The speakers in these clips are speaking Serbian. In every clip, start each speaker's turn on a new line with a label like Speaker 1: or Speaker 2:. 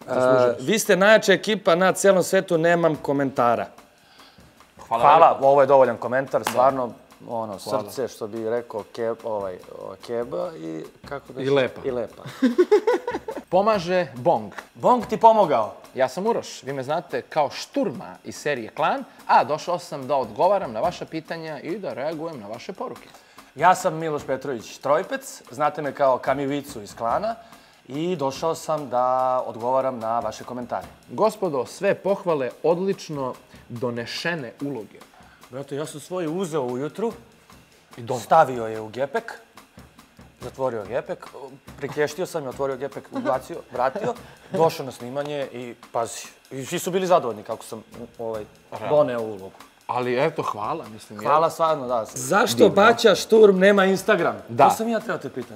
Speaker 1: Vi ste najjača ekipa na celom svetu, nemam komentara. Hvala, ovo je dovoljan komentar, stvarno, srce, što bi rekao Keba i kako da...
Speaker 2: I lepa.
Speaker 1: I lepa.
Speaker 2: Pomaže Bong.
Speaker 1: Bong ti pomogao.
Speaker 2: Ja sam Uroš, vi me znate kao Šturma iz serije Klan, a došao sam da odgovaram na vaša pitanja i da reagujem na vaše poruke.
Speaker 1: Ja sam Miloš Petrović Trojpec, znate me kao Kamivicu iz Klana i došao sam da odgovaram na vaše komentare.
Speaker 2: Gospodo, sve pohvale odlično donešene uloge.
Speaker 1: Brate, ja sam svoje uzeo ujutru, stavio je u gepek, zatvorio gepek, prikeštio sam je, otvorio gepek, ubacio, vratio, došao na snimanje i pazi, svi su bili zadovoljni kako sam doneo ulogu.
Speaker 2: Ali eto, hvala, mislim.
Speaker 1: Hvala stvarno, da. Zašto Baća Šturm nema Instagram?
Speaker 2: Da.
Speaker 1: To sam ja teo te pitan.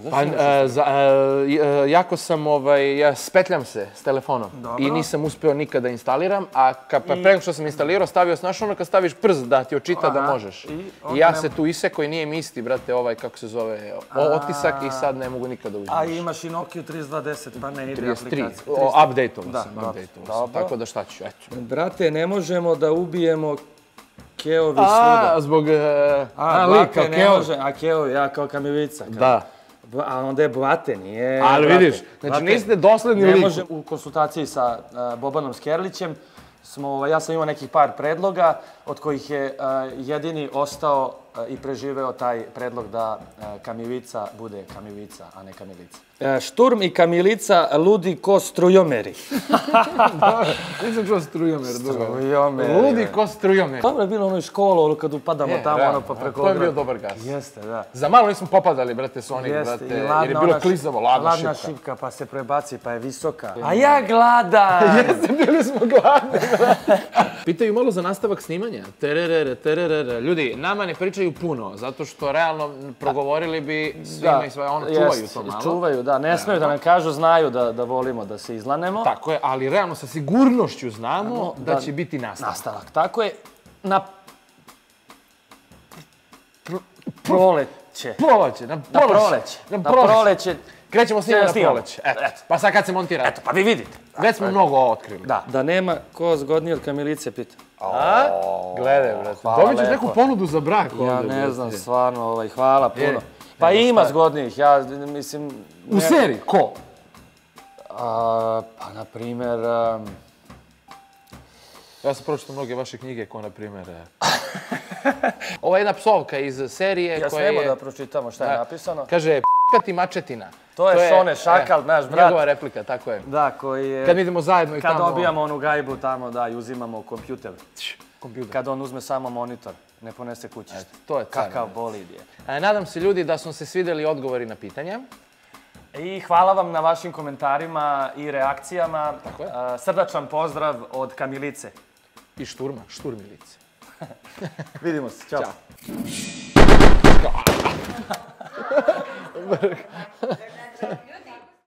Speaker 2: Jako sam, spetljam se s telefonom i nisam uspeo nikada da instaliram, a preko što sam instalirao, stavio sam, znaš ono kad staviš prst da ti očita da možeš. I ja se tu isekao i nije mi isti, brate, kako se zove, otisak i sad ne mogu nikada uđeš.
Speaker 1: A imaš i Nokia 3210, pa ne ide aplikacija.
Speaker 2: 33, update-ovo sam, tako da šta ću, eto.
Speaker 1: Brate, ne možemo da ubijemo Keovi svuda.
Speaker 2: Zbog
Speaker 1: lika, Keo. A Keo, ja kao Kamivica.
Speaker 2: Da.
Speaker 1: A onda je Blate, nije...
Speaker 2: Ali vidiš, znači niste dosledni u liku.
Speaker 1: U konsultaciji sa Bobanom Skerlićem, ja sam imao nekih par predloga, od kojih je jedini ostao i preživeo taj predlog da Kamivica bude Kamivica, a ne Kamilica. Šturm i Kamilica ludi ko strujomeri.
Speaker 2: Nisam čuo strujomer.
Speaker 1: Strujomeri.
Speaker 2: Ludi ko strujomeri.
Speaker 1: Dobro je bilo ono iz školu, kad upadamo tamo, pa preko...
Speaker 2: To je bio dobar gas.
Speaker 1: Jeste, da.
Speaker 2: Za malo nismo popadali, brate, s onih, brate, jer je bilo klizavo, ladna šipka.
Speaker 1: Pa se prebaci, pa je visoka. A ja gladan!
Speaker 2: Jeste, bili smo gladni, brate. Pitaju malo za nastavak snimanja. Ljudi, nama ne pričaju puno, zato što realno progovorili bi svima i svoje, čuvaju to malo.
Speaker 1: Čuvaju, da, ne smeju da nam kažu, znaju da volimo da se izlanemo.
Speaker 2: Tako je, ali realno sa sigurnošću znamo da će biti nastavak.
Speaker 1: Tako je, na proleće. Na proleće.
Speaker 2: Krećemo snimati na proleće. Pa sad kad se montira.
Speaker 1: Eto, pa vi vidite.
Speaker 2: Već smo mnogo otkrili.
Speaker 1: Da nema ko zgodniji od Kamilice, pita.
Speaker 2: Gledaj, brate. Dobit ćeš neku ponudu za brak ovdje.
Speaker 1: Ja ne znam, stvarno, hvala puno. Pa ima zgodnijih, ja mislim...
Speaker 2: U seriji, ko?
Speaker 1: Pa, na primer...
Speaker 2: Ja sam pročitao mnoge vaše knjige, ko na primer... Ova je jedna psovka iz serije koja je...
Speaker 1: Ja smemo da pročitamo šta je napisano.
Speaker 2: Kaže, p***ka ti mačetina.
Speaker 1: To je Šone Šakal, naš brat.
Speaker 2: Njegova replika, tako je.
Speaker 1: Da, koji je...
Speaker 2: Kad idemo zajedno i tamo...
Speaker 1: Kad dobijamo onu gajbu tamo, da, i uzimamo kompjuter. Kad on uzme samo monitor, ne ponese kućište.
Speaker 2: To je car.
Speaker 1: Kakav bolid je.
Speaker 2: Nadam se, ljudi, da su se svideli odgovori na pitanja.
Speaker 1: I hvala vam na vašim komentarima i reakcijama. Srdačan pozdrav od Kamilice.
Speaker 2: I Šturma, Šturmilice.
Speaker 1: Vidimo se, čao.
Speaker 2: Ćao.